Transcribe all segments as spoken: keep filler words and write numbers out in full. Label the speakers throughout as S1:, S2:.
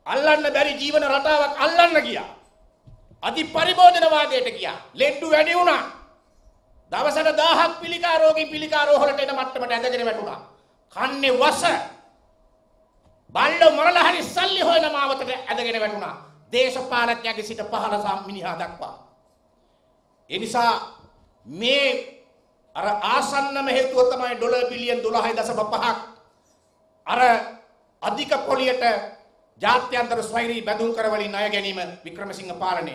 S1: අල්ලන්න බැරි ජීවන රටාවක් අල්ලන්න ගියා. අති පරිභෝජනවාදයට ගියා. ලෙඩ්ඩු වැඩි වුණා. දවසට දහයක් පිළිකා රෝගී පිළිකා රෝහලට එන මට්ටමට ඇදගෙන වැටුණා. කන්නේ වස. බල්ලෝ මරලා හරි සල්ලි හොයන මාවතට ඇදගෙන වැටුණා. දේශපාලකයාගේ සිට පහළ මිනිහා දක්වා. ඒ නිසා මේ අර ආසන්නම හේතුව තමයි ඩොලර් බිලියන් දොළහයි දශම පහක් අර අධික පොලියට ජාත්‍යන්තර ස්වෛරී බැඳුම් කරවලින් ණය ගැනීම වික්‍රමසිංහ පාලනය.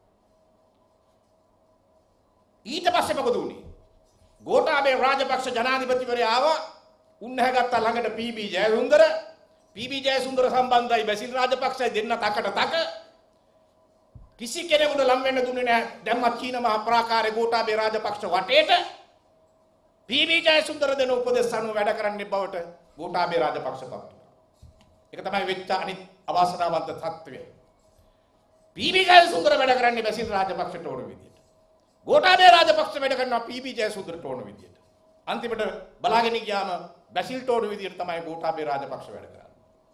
S1: ඊට පස්සේ මොකද වුනේ? ගෝඨාභය රාජපක්ෂ ජනාධිපතිවරයා ආවා. උන්නහගත්තා ළඟට පී.බී. ජයසුන්දර. පී.බී. ජයසුන්දර සම්බන්ධයි බැසිල් රාජපක්ෂයි දෙන්න තකට තක. කිසි කෙනෙකුට ලම් වෙන්න දුන්නේ නැහැ. දැම්මත් චීන මහ ප්‍රාකාරයේ ගෝඨාභය රාජපක්ෂ වටේට පී.බී. ජයසුන්දර දෙන උපදෙස් අනුව වැඩ කරන්න බවට ගෝඨාභය රාජපක්ෂ පත් වුණා. ඒක තමයි වෙච්ච අනිත් අවාසනාවන්ත තත්ත්වය. පී.බී. ජයසුන්දර වැඩ කරන්නේ බැසිල් රාජපක්ෂට ඕන විදියට. ගෝඨාභය රාජපක්ෂ වැඩ කරනවා පී.බී. ජයසුන්දරට ඕන විදියට. අන්තිමට බලාගෙන ගියාම බැසිල්ට ඕන විදියට තමයි ගෝඨාභය රාජපක්ෂ වැඩ කරන්නේ.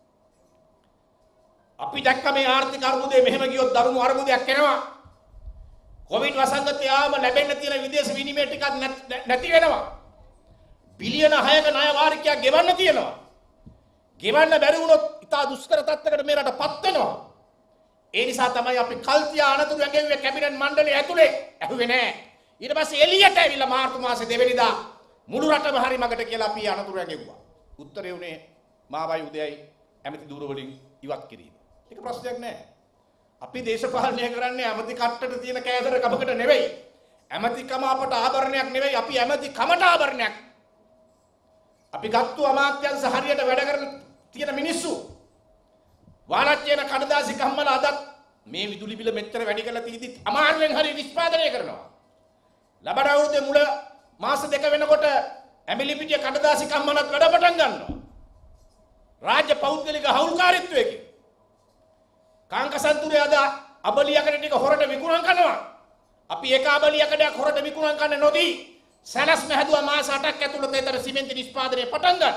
S1: අපි දැක්ක මේ ආර්ථික අර්බුදේ මෙහෙම ගියොත් දරුණු අර්බුදයක් එනවා. කොවිඩ් වසංගතය ආවම ලැබෙන්න තියෙන විදේශ විනිමය ටිකක් නැති වෙනවා. බිලියන හයක ණය වාරිකයක් ගෙවන්න තියෙනවා. ගෙවන්න බැරි වුණොත් ඉතා දුෂ්කර තත්ත්වයකට මේ රටපත් වෙනවා. ඒ නිසා තමයි අපි කල්තියා අනතුරු ඇගෙව්වේ කැබිනට් මණ්ඩලය ඇතුලේ. ඇහුවේ නෑ. ඊට පස්සේ එළියට ඇවිල්ලා මාර්තු මාසේ දෙවෙනිදා මුළු රටම හරි මගට කියලා අපි අනතුරු ඇගෙව්වා. උත්තරේ උනේ මාවයි උදයයි ඇමති දූර වලින් ඉවත් කිරීම. ඒක ප්‍රශ්නයක් නෑ. අපි දේශපාලනය කරන්නේ ඇමති කට්ටට තියෙන කෑදර කමකට නෙවෙයි. ඇමතිකම අපට ආභරණයක් නෙවෙයි. අපි ඇමති කමට ආභරණයක්. අපි ගත්තු අමාත්‍යංශ හරියට වැඩ කරන තියෙන මිනිස්සු වාරච්චේන කඩදාසි කම්මල අදත් මේ විදුලි බිල මෙච්චර වැඩි කරලා තීදිත් අමාරුවෙන් හරි නිෂ්පාදනය කරනවා. ලබන අවුරුද්දේ මුල මාස දෙක වෙනකොට ඇමිලි පිටිය කඩදාසි කම්මලත් වැඩ පටන් ගන්නවා. රාජ්‍ය පෞද්ගලික හවුල්කාරීත්වයකින් කාංකසන්තුරේ අද අබලියකට ටික හොරට විකුණන් කරනවා. අපි එක අබලියකටයක් හොරට විකුණන් කරන්න නොදී සැලැස්ම හැදුවා මාස අටක් ඇතුළත ඒතර සිමෙන්ති නිෂ්පාදනය පටන් ගන්න.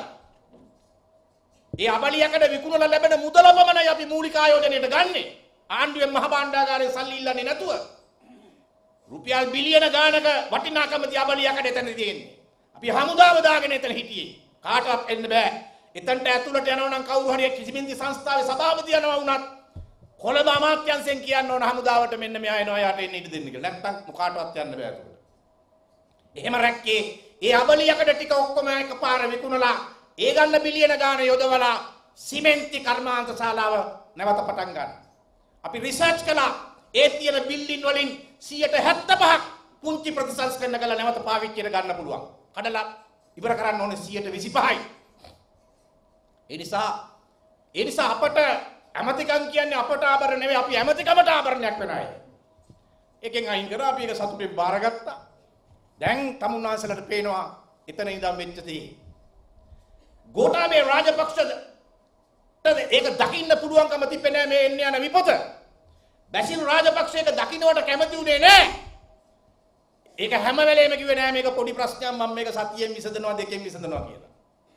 S1: ඒ අබලියකට විකුණලා ලැබෙන මුදල පමණයි අපි මූලික ආයෝජනයට ගන්නෙ. ආණ්ඩුවෙන් මහ භාණ්ඩාගාරයේ සල්ලි ඉල්ලන්නේ නැතුව. රුපියල් බිලියන ගානක වටිනාකම තිය අබලියකට එතන තියෙන්නේ. අපි හමුදාව දාගෙන එතන හිටියේ. කාටවත් එන්න බෑ. එතනට ඇතුළට යනවා නම් කවුරු හරි කිසිමින්දි සංස්ථාවේ සභාපති යනවා වුණත් කොළඹ අමාත්‍යංශයෙන් කියන්න ඕන හමුදාවට මෙන්න මෙයා එනවා යාට එන්න ඉඩ දෙන්න කියලා. නැත්තම් මොකාටවත් යන්න බෑ ඇතුළට. එහෙම රැක්කේ ඒ අබලියකට ටික ඔක්කොම එකපාර විකුණලා ඒ ගන්න බිලියන ගාන යොදවලා සිමෙන්ති කර්මාන්ත ශාලාව නැවත පටන් ගන්න. අපි රිසර්ච් කළා ඒ තියෙන බිල්ඩින් වලින් සියයට හැත්තෑ පහක් පුංචි ප්‍රතිසංස්කරණ කරලා නැවත පාවිච්චියට ගන්න පුළුවන්. කඩලා ඉවර කරන්න ඕනේ සියයට විසිපහයි. ඒ නිසා ඒ නිසා අපට ඇමතිකම් කියන්නේ අපට ආභරණ නෙවෙයි අපි ඇමතිකමට ආභරණයක් වෙන අය. එකෙන් අයින් කරා අපි ඒක සතුටින් බාරගත්තා. දැන් තමුන්වහන්සේලාට පේනවා එතන ඉඳන් වෙච්ච දේ. ගෝඨාභය රාජපක්ෂද ඒක දකින්න පුළුවන්කම තිබෙන්නේ නැහැ මේ එන්නේ යන විපත. බැසිල් රාජපක්ෂ ඒක දකින්නවට කැමති උනේ නැහැ. ඒක හැම වෙලේම කිව්වේ නෑ මේක පොඩි ප්‍රශ්නයක් මම මේක සතියෙන් විසඳනවා දෙකෙන් විසඳනවා කියලා.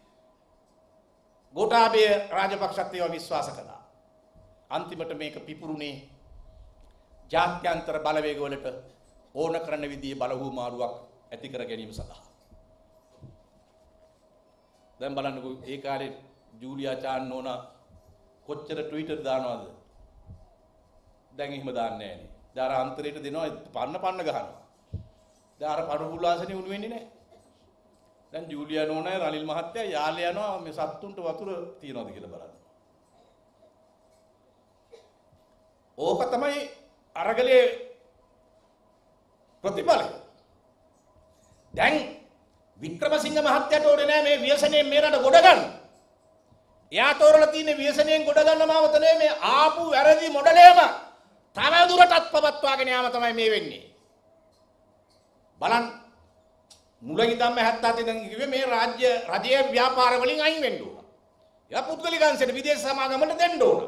S1: ගෝඨාභය රාජපක්ෂත් ඒවා විශ්වාස කළා. අන්තිමට මේක පිපුරුනේ ජාත්‍යන්තර බලවේග වලට ඕන කරන විදිහේ බලහු මාරුවක් ඇති කර ගැනීම සඳහා. දැන් බලන්නකෝ ඒ කාලේ ජූලියා චාන් නෝනා කොච්චර ට්විටර් දානවද? දැන් එහෙම දාන්නේ නැහැ නේ. දාර අන්තරයට දෙනවා පන්න පන්න ගහනවා. දාර පඩුපුලාසනේ උණු වෙන්නේ නැහැ. දැන් ජූලියා නෝනා රනිල් මහත්තයා යාලේ යනවා මේ සත්තුන්ට වතුර තියනවාද කියලා බලන්න. ඕක තමයි අරගලේ ප්‍රතිඵලය. දැන් වික්‍රමසිංහ මහත්තයාට ඕනේ නෑ මේ ව්‍යසනයෙන් මේ රට ගොඩ ගන්න. එයා තෝරලා තියෙන ව්‍යසනයෙන් ගොඩ ගන්න මාවත නෙමෙයි මේ ආපු වැරදි මොඩලේම තව දුරටත් පවත්වාගෙන යාම තමයි මේ වෙන්නේ. බලන්න මුලින් ඉඳන්ම හැත්තෑ ඉඳන් කිව්වේ මේ රාජ්‍ය රජයේ ව්‍යාපාර වලින් අයින් වෙන්න ඕන. එයා පුද්ගලිකංශයට විදේශ සමාගමකට දෙන්න ඕන.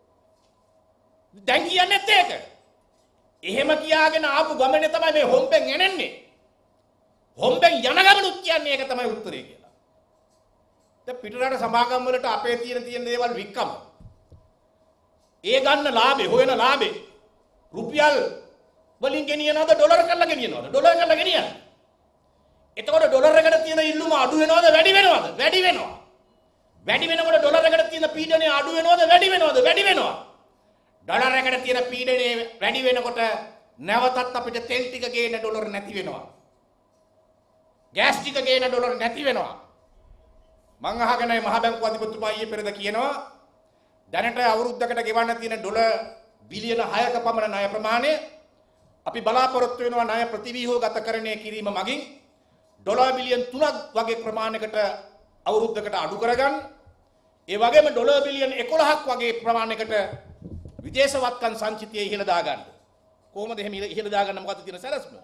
S1: දැන් කියන්නේත් ඒක. එහෙම කියාගෙන ආපු ගමනේ තමයි මේ හොම්බෙන් එනන්නේ. හොම්බෙන් යන ගමනුත් කියන්නේ ඒක තමයි උත්තරේ කියලා. දැන් පිටරට සමාගම් වලට අපේ තියෙන තියෙන දේවල් වික්කම. ඒ ගන්න ලාභේ හොයන ලාභේ රුපියල් වලින් ගෙනියනවද ඩොලර් කරලා ගෙනියනවද? ඩොලර් කරලා ගෙනියන. එතකොට ඩොලර් එකට තියෙන ඉල්ලුම අඩු වෙනවද වැඩි වෙනවද? වැඩි වෙනවා. වැඩි වෙනකොට ඩොලර් එකට තියෙන පීඩනය අඩු වෙනවද වැඩි වෙනවද? වැඩි වෙනවා. ඩොලර් එකට තියෙන පීඩනය වැඩි වෙනකොට නැවතත් අපිට තෙල් ටික ගේන ඩොලර් නැති වෙනවා. ගෑස් ටික ගේන ඩොලර් නැති වෙනවා. මං අහගෙන මහ බැංකුව අධිපතිතුමා ඊයේ පෙරේද කියනවා දැනට අවුරුද්දකට ගෙවන්න තියෙන ඩොලර් බිලියන හයක පමණ ණය ප්‍රමාණය අපි බලාපොරොත්තු වෙනවා ණය ප්‍රතිව්‍යුහගතකරණය කිරීම මගින් ඩොලර් බිලියන තුනක් වගේ ප්‍රමාණයකට අවුරුද්දකට අඩු කරගන්න. ඒ වගේම ඩොලර් බිලියන එකොළහක් වගේ ප්‍රමාණයකට විදේශ වත්කම් සංචිතය ඉහළ දාගන්න. කොහොමද එහෙම ඉහළ දාගන්න මොකද්ද තියෙන සැලැස්ම?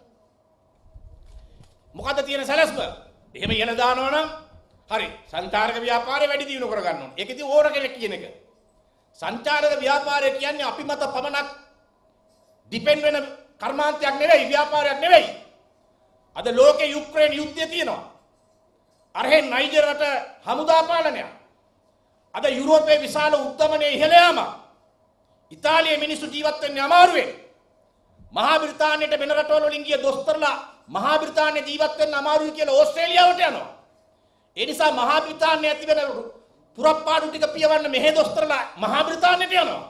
S1: මොකද්ද තියෙන සැලැස්ම? එහෙම ඉහළ දානවා නම් හරි සංචාරක ව්‍යාපාරය වැඩි දියුණු කරගන්න ඕනේ. ඒක ඉතින් ඕන කෙනෙක් කියන එක. සංචාරක ව්‍යාපාරය කියන්නේ අපි මත පමණක් ඩිපෙන්ඩ් වෙන කර්මාන්තයක් නෙවෙයි ව්‍යාපාරයක් නෙවෙයි. අද ලෝකේ යුක්‍රේන යුද්ධය තියෙනවා. අරහෙන් නයිජර් රට හමුදා පාලනයක්. අද යුරෝපයේ විශාල උද්දමනයේ ඉහළ යාම. ඉතාලියේ මිනිස්සු ජීවත් වෙන්නේ අමාරුවෙන්. මහා බ්‍රිතාන්‍යයට වෙන රටවල වලින් ගිය දොස්තරලා මහා බ්‍රිතාන්‍ය ජීවත් වෙන්න අමාරුයි කියලා ඕස්ට්‍රේලියාවට යනවා. ඒ නිසා මහා බ්‍රිතාන්‍ය ඇති වෙන පුරප්පාඩු ටික පියවන්න මෙහෙ දොස්තරලා මහා බ්‍රිතාන්‍යයට යනවා.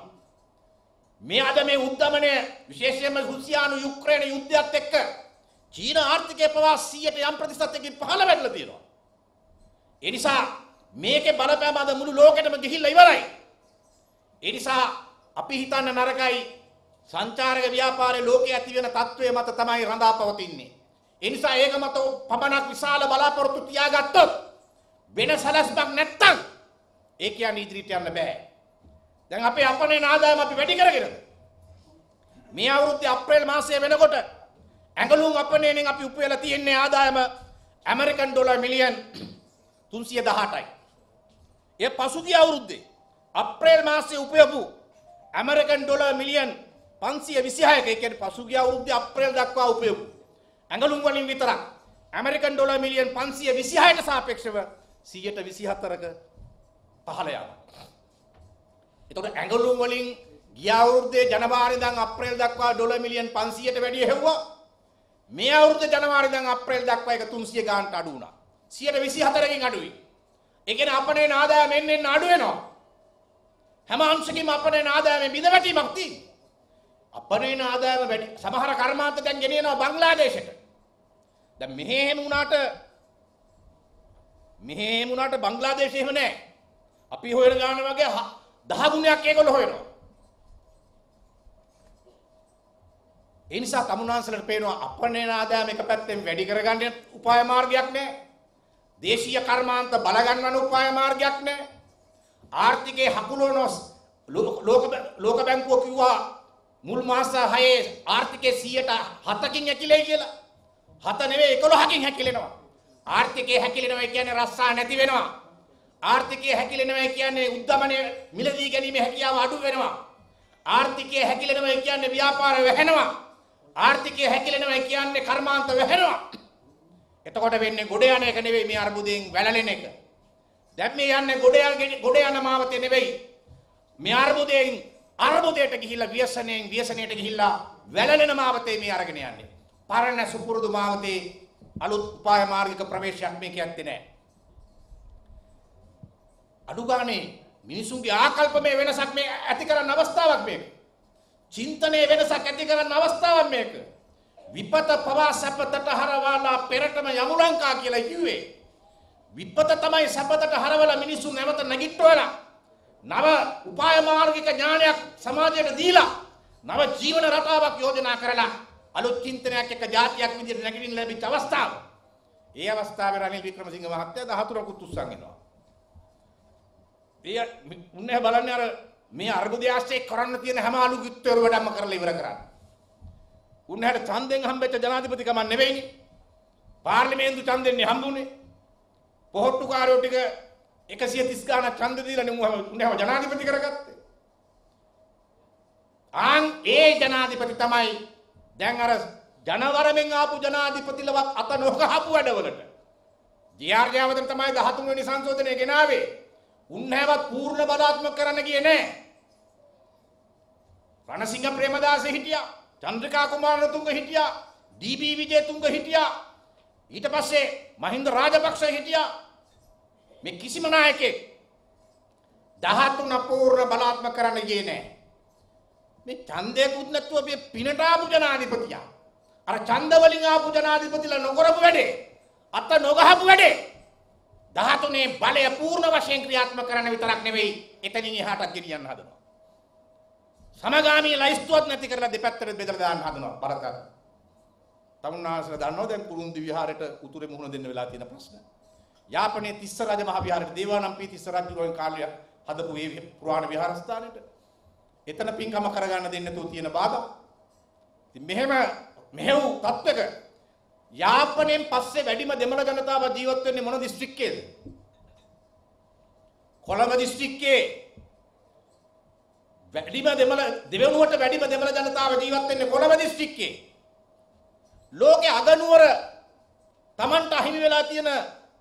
S1: මේ අද මේ උද්දමනය විශේෂයෙන්ම රුසියානු යුක්‍රේන යුද්ධයත් එක්ක චීන ආර්ථිකය පවා සීයට යම් ප්‍රතිශතයකින් පහළ වැටලා තියෙනවා. ඒ නිසා මේකේ බලපෑම අද මුළු ලෝකෙටම ගිහිල්ලා ඉවරයි. ඒ නිසා අපි හිතන්න නරකයි සංචාරක ව්‍යාපාරයේ ලෝකයේ ඇති වෙන තත්ත්වය මත තමයි රඳා පවතින්නේ. ඒ නිසා ඒක මත පමණක් විශාල බලාපොරොත්තු තියාගත්තොත් වෙන සැලැස්මක් නැත්තම් ඒ කියන්නේ ඉදිරියට යන්න බෑ. දැන් අපේ අපනේ ආදායම අපි වැඩි කරගෙනද මේ අවුරුද්දේ අප්‍රේල් මාසයේ වෙනකොට ඇඟලුම් අපනේෙන් අපි උපයලා තියෙන්නේ ආදායම ඇමරිකන් ඩොලර් මිලියන් තුන්සිය දහඅටයි. ඒ පසුගිය අවුරුද්දේ අප්‍රේල් මාසයේ උපයපු ඇමරිකන් ඩොලර් මිලියන් පන්සිය විසිහයක ඒ කියන්නේ පසුගිය අවුරුද්දේ අප්‍රේල් දක්වා උපයපු ඇඟලුම් වලින් විතරක් ඇමරිකන් ඩොලර් මිලියන් පන්සිය විසිහයට සාපේක්ෂව සියයට විසිහතරක පහළ යාම. එතකොට ඇඟලුම් වලින් ගිය අවුරුද්දේ ජනවාරි ඉඳන් අප්‍රේල් දක්වා ඩොලර් මිලියන් පන්සියයට වැඩි හෙව්වා. මේ අවුරුද්දේ ජනවාරි ඉඳන් අප්‍රේල් දක්වා ඒක තුන්සිය ගානට අඩු වුණා. සියයට විසිහතරකින් අඩුයි. ඒ කියන්නේ අපේ ආදායම එන්න එන්න අඩු වෙනවා. හැම අංශකින්ම අපේ ආදායමේ බිඳ වැටීමක් තියෙනවා. අපේ ආදායම වැඩි සමහර කර්මාන්ත දැන් ගෙනියනවා බංග්ලාදේශයට. දැන් මෙහෙ එහෙම වුණාට මෙහෙ එහෙම වුණාට බංග්ලාදේශේ එහෙම නැහැ. අපි හොයන ගාන වගේ දහ ගුණයක් ඒගොල්ලෝ හොයනවා. ඒ නිසා තමුන්වන්සලට පේනවා අපේ ආදායම එක පැත්තෙන් වැඩි කරගන්න උපාය මාර්ගයක් නැහැ. දේශීය කර්මාන්ත බල ගන්නවන උපාය මාර්ගයක් නැහැ. ආර්ථිකයේ හකුලවන ලෝක ලෝක බැංකුව කිව්වා මුල් මාස හයේ ආර්ථිකයේ සියයට හතකින් හැකිලෙයි කියලා. හත නෙවෙයි එකොළහකින් හැකිලෙනවා. ආර්ථිකයේ හැකිලෙනවා කියන්නේ රස්සා නැති වෙනවා. ආර්ථිකයේ හැකිලෙනවා කියන්නේ උද්දමනයේ මිලදී ගැනීමේ හැකියාව අඩු වෙනවා. ආර්ථිකයේ හැකිලෙනවා කියන්නේ ව්‍යාපාර වැහෙනවා. ආර්ථිකයේ හැකිලෙනවා කියන්නේ කර්මාන්ත වැහෙනවා. එතකොට වෙන්නේ ගොඩ යන එක නෙවෙයි මේ අර්බුදයෙන් වැළලෙන එක. දැන් මේ යන්නේ ගොඩ යන ගොඩ යන මාවතේ නෙවෙයි. මේ අර්බුදයෙන් අර්බුදයට ගිහිල්ලා ව්‍යසනයෙන් ව්‍යසනයට ගිහිල්ලා වැළලෙන මාවතේ මේ අරගෙන යන්නේ. පරණ සුපුරුදු මාවතේ අලුත් උපාය මාර්ගික ප්‍රවේශයක් මේක ඇත්තේ නැහැ. අඩු ගානේ මිනිසුන්ගේ ආකල්පමය වෙනසක් මේ ඇති කරන්න අවස්ථාවක් මේක. චින්තනයේ වෙනසක් ඇති කරන්න අවස්ථාවක් මේක. විපත පවා සැපතට හරවලා පෙරටම යමු ලංකා කියලා කිව්වේ. විපත තමයි සැපතට හරවලා මිනිසුන් නැවත නැගිට්ටවලා නව උපාය මාර්ගික ඥානයක් සමාජයට දීලා නව ජීවන රටාවක් යෝජනා කරලා අලුත් චින්තනයක් එක්ක ජාතියක් විදිහට නැගිටින්න ලැබිච්ච අවස්ථාව. ඒ අවස්ථාවේ රනිල් වික්‍රමසිංහ මහත්තයා දහතුනකුත් උස්සන් එනවා. ඒ උන්නේ බලන්නේ අර මේ අර්බුදය ආශ්‍රේ කරන්න තියෙන හැම අලුගිත්තර වැඩම කරලා ඉවර කරා. උන්නහට ඡන්දෙන් හම්බෙච්ච ජනාධිපතිකම නෙවෙයිනේ. පාර්ලිමේන්තු ඡන්දෙන්නේ හම්බුනේ. පොහොට්ටුකාරයෝ ටික එකසිය තිස් ගාණක් ඡන්ද දීලානේ උන්නහව ජනාධිපති කරගත්තේ. ආන් ඒ ජනාධිපති තමයි දැන් අර ජනවරමෙන් ආපු ජනාධිපතිලවත් අත නොගහපු වැඩවලට. ජේ ආර් ජයවර්ධන තමයි දහතුන් වෙනි සංශෝධනය ගෙනාවේ. උන්නහවත් පූර්ණ බලාත්මක කරන්න ගියේ නැහැ. රණසිංහ ප්‍රේමදාස හිටියා, චන්ද්‍රිකා කුමාරතුංග හිටියා, ඩී.බී. විජේතුංග හිටියා. ඊට පස්සේ මහින්ද රාජපක්ෂ හිටියා. මේ කිසිම නායකයෙක් දහතුන පූර්ණ බලාත්මක කරන්න ගියේ නැහැ. මේ ඡන්දයකුත් නැතුව මේ පිනට ආපු ජනාධිපතියා අර ඡන්ද වලින් ආපු ජනාධිපතිලා නොකරපු වැඩේ, අත නොගහපු වැඩේ දහතුනේ බලය පූර්ණ වශයෙන් ක්‍රියාත්මක කරන්න විතරක් නෙවෙයි, එතනින් එහාටත් ගෙනියන්න හදනවා. සමගාමී ලයිස්තුවත් නැති කරලා දෙපැත්තට බෙදලා දාන්න හදනවා බලතර. තමුන්නාසලා දන්නවද දැන් කුරුන්දි විහාරයට උතුරේ මුහුණ දෙන්න වෙලා තියෙන ප්‍රශ්න? යාපනයේ තිස්ස රජ මහ විහාරයට දේවානම්පිය තිස්ස රජුගෙන් කාලය හදපු මේ පුරාණ විහාරස්ථානෙට එතන පින්කම කරගන්න දෙන්න නැතුව තියෙන බාධා. ඉතින් මෙහෙම මෙහෙව් තත්ත්වක යාපනයෙන් පස්සේ වැඩිම දෙමළ ජනතාව ජීවත් වෙන්නේ මොන දිස්ත්‍රික්කයේද? කොළඹ දිස්ත්‍රික්කයේ වැඩිම දෙමළ දෙවෙනුවට වැඩිම දෙමළ ජනතාව ජීවත් වෙන්නේ කොළඹ දිස්ත්‍රික්කයේ. ලෝකේ අගනුවර Tamanට අහිමි වෙලා තියෙන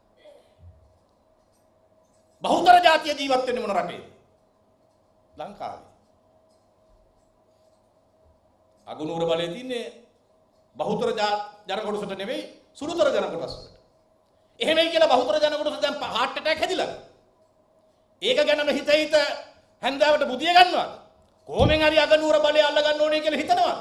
S1: බහුතර ජාතිය ජීවත් වෙන්නේ මොන රටේද? ලංකාවේ. අගනුවර බලයේ තින්නේ බහුතර ජන කොටසට නෙවෙයි සුළුතර ජන කොටසට. එහෙමයි කියලා බහුතර ජන කොටස දැන් heart attack හැදිලා. ඒක ගැනම හිත හිත හැන්දාවට බුදිය ගන්නවාද? කොහොමෙන් හරි අගනුවර බලය අල්ල ගන්න ඕනේ කියලා හිතනවාද?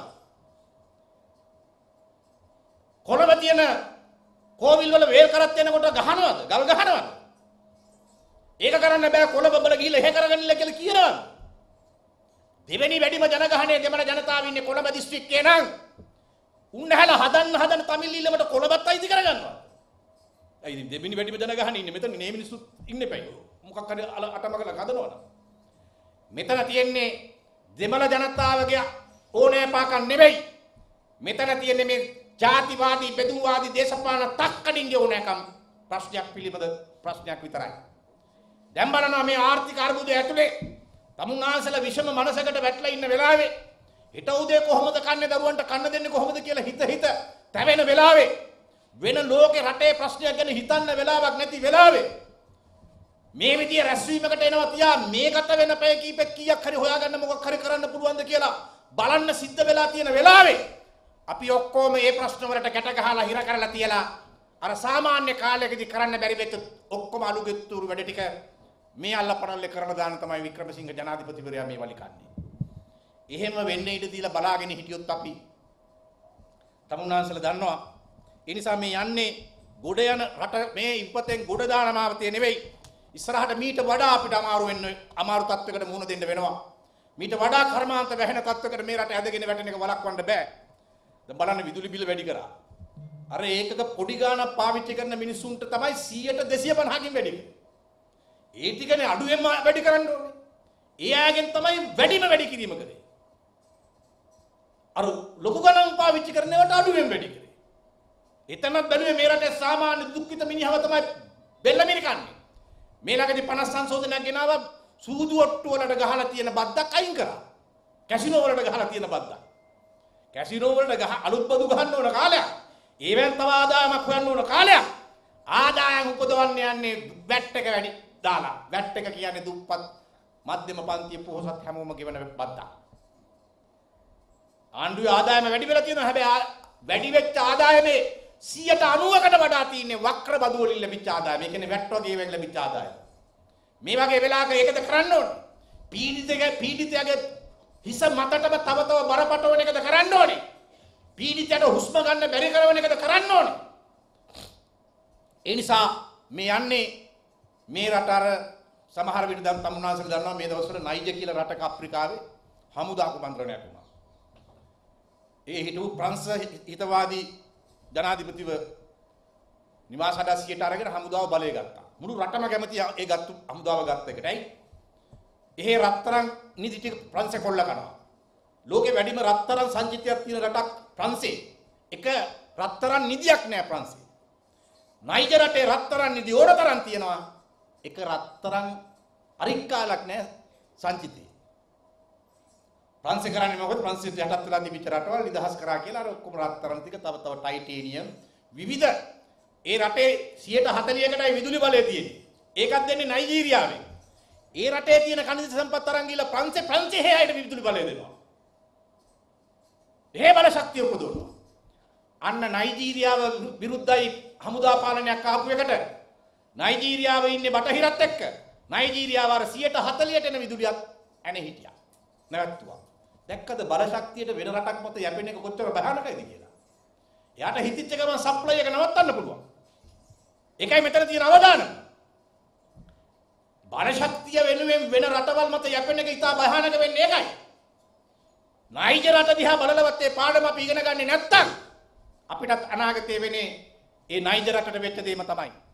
S1: කොළඹ තියෙන කෝවිල් වල වේල් කරත් යනකොට ගහනවද? ගල් ගහනවද? ඒක කරන්න බෑ කොළඹ බල ගිහිල්ලා එහෙ කරගන්නilla කියලා කියනවද? දෙවෙනි වැඩිම ජනගහනය දෙමළ ජනතාව ඉන්නේ කොළඹ දිස්ත්‍රික්කේ නම් උන්නහලා හදන්න හදන තමිල් ඊළමට කොළඹත් අයිති කරගන්නවා. ඒ ඉතින් දෙවෙනි වැඩිම ජනගහනය ඉන්නේ මෙතන මේ මිනිස්සු ඉන්නේ පැයි. මොකක් හරි අටමගල හදනවනම්. මෙතන තියෙන්නේ දෙමළ ජනතාවගේ ඕනෑපාකම් නෙවෙයි. මෙතන තියෙන්නේ මේ ජාතිවාදී බෙදුම්වාදී දේශපාලන තක්කඩින්ගේ ඕනෑකම් ප්‍රශ්නයක් පිළිබඳ ප්‍රශ්නයක් විතරයි. දැන් බලනවා මේ ආර්ථික අර්බුදය ඇතුලේ තමුන්නාන්සලා විෂම මනසකට වැටලා ඉන්න වෙලාවේ හිත උදේ කොහොමද කන්නේ දරුවන්ට කන්න දෙන්නේ කොහොමද කියලා හිත හිත තැවෙන වෙලාවේ වෙන ලෝකේ රටේ ප්‍රශ්නයක් ගැන හිතන්න වෙලාවක් නැති වෙලාවේ මේ විදිය රැස්වීමකට එනවා තියා මේකට වෙන පැය කීපෙක කීයක් හරි හොයාගන්න මොකක් හරි කරන්න පුළුවන්ද කියලා බලන්න සිද්ධ වෙලා තියෙන වෙලාවේ අපි ඔක්කොම මේ ප්‍රශ්න වලට ගැට ගහලා හිර කරලා තියලා අර සාමාන්‍ය කාලයකදී කරන්න බැරි වෙච්ච ඔක්කොම අලුගෙත්තුරු වැඩ ටික මේ අල්ලපනල්ලේ කරලා දාන තමයි වික්‍රමසිංහ ජනාධිපතිවරයා මේ වලි කන්නේ. එහෙම වෙන්න ඉඩ දීලා බලාගෙන හිටියොත් අපි තමුන්නාන්සලා දන්නවා. ඒ නිසා මේ යන්නේ ගොඩ යන රට මේ ඉපතෙන් ගොඩ දාන මාවතේ නෙවෙයි. ඉස්සරහට මීට වඩා අපිට අමාරු වෙන්න අමාරු තත්වයකට මුහුණ දෙන්න වෙනවා. මීට වඩා කර්මාන්ත වැහෙන තත්වයකට මේ රට ඇදගෙන වැටෙන එක වළක්වන්න බෑ. දැන් බලන්න විදුලි බිල වැඩි කරා. අර ඒකක පොඩි ගාණක් පාවිච්චි කරන මිනිස්සුන්ට තමයි සීයට දෙසිය පනහකින් වැඩි වෙන්නේ. ඒ ටිකනේ අඩුවෙන්ම වැඩි කරන්න ඕනේ. ඒ අයගෙන් තමයි වැඩිම වැඩි කිරීම කරේ. අර ලොකු ගණන් පාවිච්චි කරනවට අඩුවෙන් වැඩි කරේ. එතනත් බැලුවේ මේ රටේ සාමාන්‍ය දුක්ඛිත මිනිහව තමයි බෙල්ල මිරිකන්නේ. මේ ළඟදී පනස් සංශෝධනයක් ගෙනාවා සූදු ඔට්ටු වලට ගහලා තියෙන බද්දක් අයින් කරා. කැසිනෝ වලට ගහලා තියෙන බද්දක්. කැසිනෝ වලට ගහ අලුත් බදු ගහන්න ඕන කාලයක්. ඒවෙන් තව ආදායමක් හොයන්න ඕන කාලයක්. ආදායම් උපදවන්න යන්නේ වැට් එක වැඩි දාලා. වැට් එක කියන්නේ දුප්පත් මධ්‍යම පන්තිය පොහොසත් හැමෝම ගෙවන බද්දක්. ආණ්ඩුවේ ආදායම වැඩි වෙලා තියෙනවා. හැබැයි වැඩි වෙච්ච ආදායමේ සියයට අනූවකට වඩා තියෙන්නේ වක්‍ර බදු වලින් ලැබිච්ච ආදායම. ඒ කියන්නේ වැට් වගේ වෙන් ලැබිච්ච ආදායම. මේ වගේ වෙලාවක ඒකද කරන්න ඕනේ. පීඩිතගේ පීඩිතයාගේ හිස මතටම තව තව බරපතල එකද කරන්න ඕනේ. පීඩිතයට හුස්ම ගන්න බැරි කරන එකද කරන්න ඕනේ. ඒ නිසා මේ යන්නේ මේ රට අර සමහර විට දැන් තමුන්නාසල දන්නවා මේ දවස්වල නයිජර් කියලා රටක අප්‍රිකාවේ හමුදා කුමන්ත්‍රණයක් වුණා. ඒ හිටපු ප්‍රංශ හිතවාදී ජනාධිපතිව නිවාස හදසියට අරගෙන හමුදාව බලය ගත්තා. මුළු රටම කැමති ඒ ගත්තු හමුදාව ගත්ත එකටයි. එහෙ රත්තරන් නිදි ටික ප්‍රංශේ කොල්ල කරනවා. ලෝකේ වැඩිම රත්තරන් සංචිතයක් තියෙන රටක් ප්‍රංශේ. එක රත්තරන් නිදියක් නෑ ප්‍රංශේ. නයිජර් රටේ රත්තරන් නිදි ඕන තරම් තියෙනවා. එක රත්තරන් අරික්කාලක් නෑ සංචිතේ. ප්‍රංශේ කරන්නේ මොකද? ප්‍රංශේ යටත් වෙලා තිබිච්ච රටවල් නිදහස් කරා කියලා අර ඔක්කොම රත්තරන් ටික තව තව ටයිටේනියම් විවිධ ඒ රටේ සියයට හතළිහකටයි විදුලි බලය තියෙන්නේ. ඒකත් දෙන්නේ නයිජීරියාවෙන්. ඒ රටේ තියෙන ඛනිජ සම්පත් අරන් ගිහලා ප්‍රංශේ ප්‍රංශේ හැයට විදුලි බලය දෙනවා. ඒ බල ශක්තිය උපදවනවා. අන්න නයිජීරියාව විරුද්ධයි හමුදා පාලනයක් ආපු එකට නයිජීරියාව ඉන්නේ බටහිරත් එක්ක නයිජීරියාව අර සියයට හතළියට එන විදුලියක් ඇනේ හිටියා. නැවතුවා. දැක්කද බල ශක්තියට වෙන රටක් මත යැපෙන එක කොච්චර භයානකයිද කියලා. එයාට හිතිච්ච ගමන් සප්ලයි එක නවත්තන්න පුළුවන්. ඒකයි මෙතන තියෙන අවදානම. බල ශක්තිය වෙනුවෙන් වෙන රටවල් මත යැපෙන එක ඉතා භයානක වෙන්නේ ඒකයි. නයිජර් රට දිහා බලලවත් ඒ පාඩම අපි ඉගෙන ගන්නේ නැත්තම් අපිටත් අනාගතයේ වෙන්නේ ඒ නයිජර් රටට වෙච්ච දේම තමයි.